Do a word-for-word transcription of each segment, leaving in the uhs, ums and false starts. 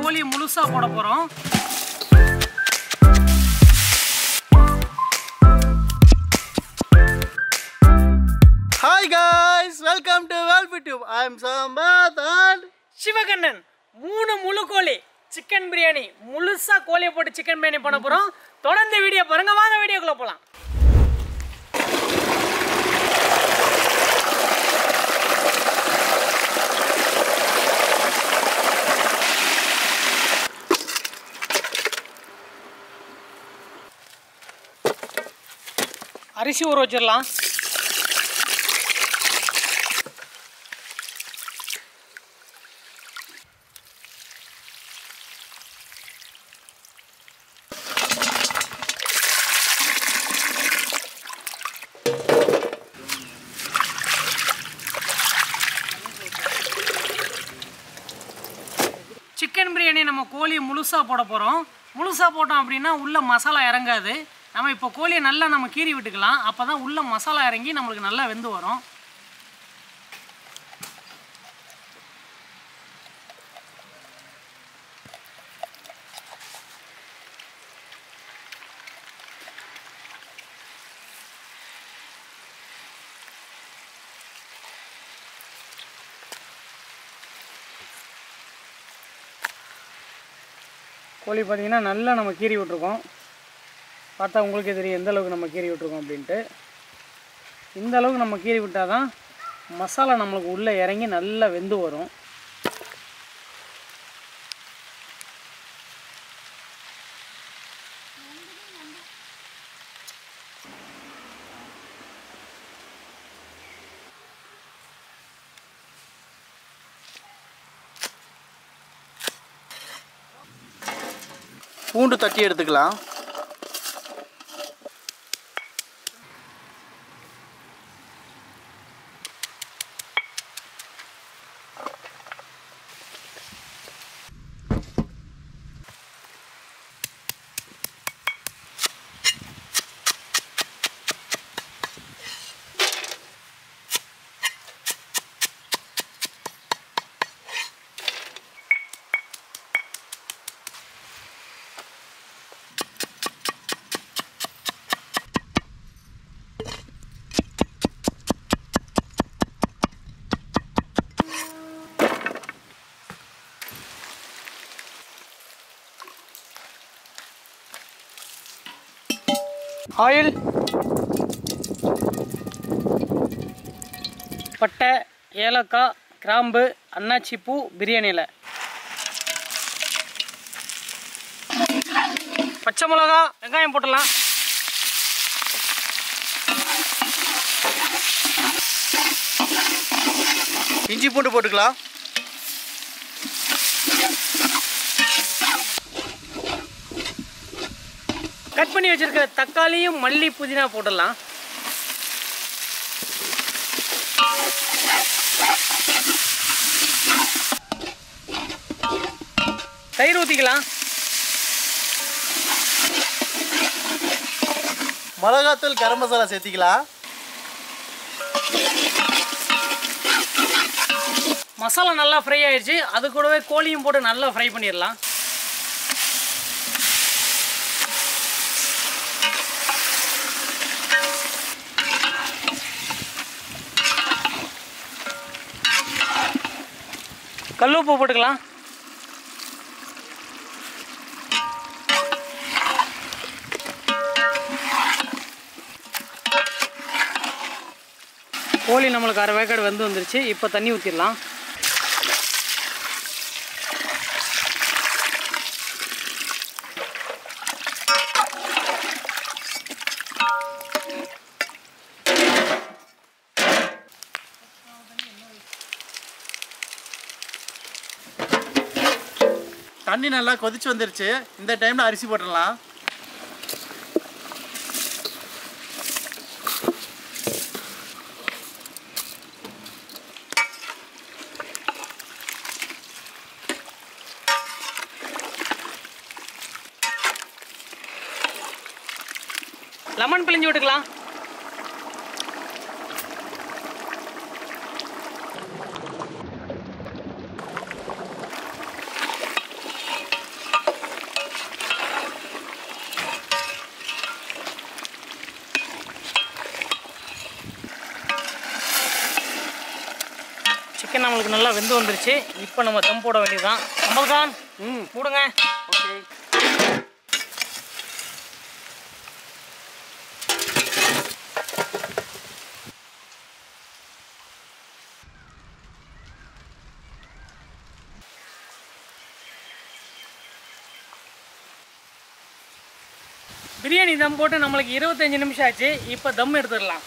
கோழியை முழுசா போட போறோம். Hi guys, welcome to Valpitube. I am Sambath and Sivakannan. மூணு முழு கோழி சிக்கன் பிரியாணி முழுசா கோழியை போட்டு சிக்கன் பிரியாணி பண்ண போறோம். தொடர்ந்து வீடியோ பாருங்க. வாங்க வீடியோக்குள்ள போலாம். அரிசி ஊற வச்சிடலாம். சிக்கன் பிரியாணி நம்ம கோழியை முழுசாக போட போகிறோம். முழுசாக போட்டோம் அப்படின்னா உள்ள மசாலா இறங்காது. நம்ம இப்போ கோழியை நல்லா நம்ம கீறி விட்டுக்கலாம். அப்போ தான் உள்ள மசாலா இறங்கி நம்மளுக்கு நல்லா வெந்து வரும். கோழி பார்த்திங்கன்னா நல்லா நம்ம கீறி விட்டுருக்கோம். பார்த்தா உங்களுக்கே தெரியும் எந்த அளவுக்கு நம்ம கீறி விட்டுருக்கோம் அப்படின்ட்டு. இந்த அளவுக்கு நம்ம கீறி விட்டால் தான் மசாலா நம்மளுக்கு உள்ளே இறங்கி நல்லா வெந்து வரும். பூண்டு தட்டி எடுத்துக்கலாம். ஆயில், பட்டை, ஏலக்காய், கிராம்பு, அன்னாச்சி பூ, பிரியாணி இலை, பச்சை மிளகா, வெங்காயம் போட்டுடலாம். இஞ்சி பூண்டு போட்டுக்கலாம். கட் பண்ணி வச்சிருக்கிற தக்காளியும் மல்லி புதினா போட்டுடலாம். தயிர் ஊற்றிக்கலாம். மிளகாத்தூள், கரம் மசாலா சேர்த்திக்கலாம். மசாலா நல்லா ஃப்ரை ஆயிடுச்சு. அது கூடவே கோழியும் போட்டு நல்லா ஃப்ரை பண்ணிடலாம். கல் உப்பு போட்டுக்கலாம். கோழி நம்மளுக்கு அரை வேக்காடு வந்து வந்துருச்சு. இப்போ தண்ணி ஊற்றிடலாம். தண்ணி நல்லா கொதிச்சு வந்துருச்சு. இந்த டைமில் அரிசி போட்டுடலாம். லெமன் பிழிஞ்சு விட்டுக்கலாம். வெந்து வந்துருச்சு. இப்போ நம்ம தம் போட வேண்டியதுதான். அமல்கான் ம் மூடுங்க. ஓகே. பிரியாணி தம் போட்டு நம்மளுக்கு இருபத்தஞ்சி நிமிஷம் ஆச்சு. இப்போ தம் எடுத்துடலாம்.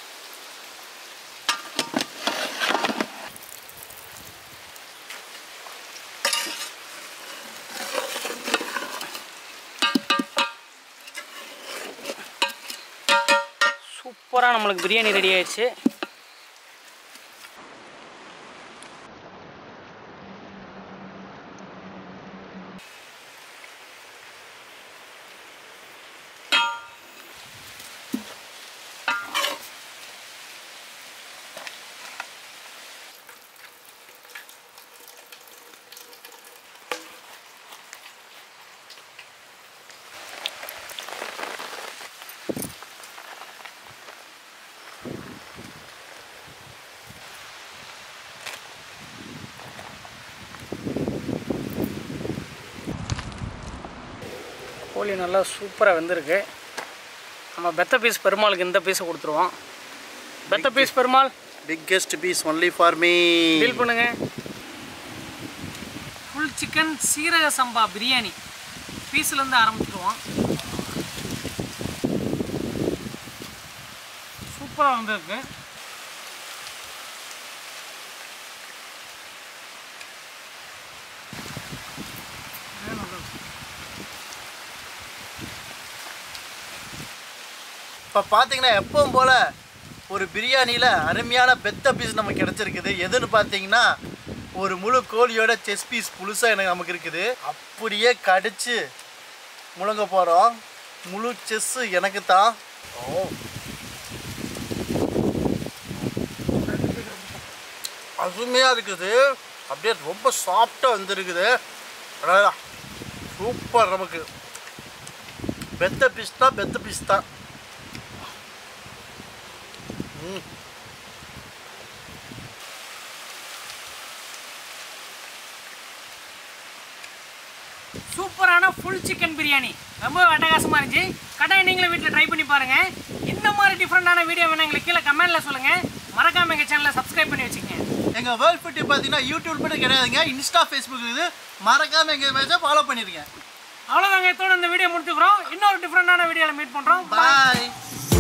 சூப்பராக நம்மளுக்கு பிரியாணி ரெடி ஆயிடுச்சு. கோழி நல்லா சூப்பராக வெந்திருக்கு. நம்ம பெத்த பீஸ் பெருமாளுக்கு இந்த பீஸை கொடுத்துருவோம். பெத்த piece Perumal biggest piece only for me. Deal பண்ணுங்க. ஃபுல் சிக்கன் சீரக சம்பா பிரியாணி பீஸ்லேருந்து ஆரம்பிச்சிடுவோம். சூப்பராக வந்திருக்கு. இப்போ பார்த்தீங்கன்னா எப்பவும் போல் ஒரு பிரியாணியில் அருமையான பெத்த பீஸ் நமக்கு கிடச்சிருக்குது. எதுன்னு பார்த்தீங்கன்னா ஒரு முழு கோழியோட செஸ் பீஸ் புதுசாக எனக்கு நமக்கு இருக்குது. அப்படியே கடிச்சு முழங்க போகிறோம். முழு செஸ்ஸு எனக்கு தான். ஓ அருமையாக இருக்குது. அப்படியே ரொம்ப சாஃப்டாக வந்துருக்குது. சூப்பர். நமக்கு பெத்த பீஸ் தான் பெத்த பீஸ் தான். சூப்பரான ஃபுல் சிக்கன் பிரியாணி ரொம்ப அட்டகாசமாக இருந்துச்சு. கட்டாயம் நீங்களும் வீட்டில் ட்ரை பண்ணி பாருங்கள். இந்த மாதிரி டிஃப்ரெண்டான வீடியோ வேணும் எங்களுக்கு கீழே கமெண்ட்டில் சொல்லுங்கள். மறக்காமல் எங்கள் சேனலை சப்ஸ்கிரைப் பண்ணி வச்சுக்கோங்க. எங்கள் வேர்ல்ட் ஃபுட் பார்த்தீங்கன்னா யூடியூப் மட்டும் கிடையாதுங்க, இன்ஸ்டா ஃபேஸ்புக் இருக்குது. மறக்காமல் எங்கள் பேஜை ஃபாலோ பண்ணிடுங்க. அவ்வளோதாங்க. இதோட இந்த வீடியோ முடிச்சுக்கிறோம். இன்னொரு டிஃப்ரெண்டான வீடியோவில் மீட் பண்ணுறோம். பாய்.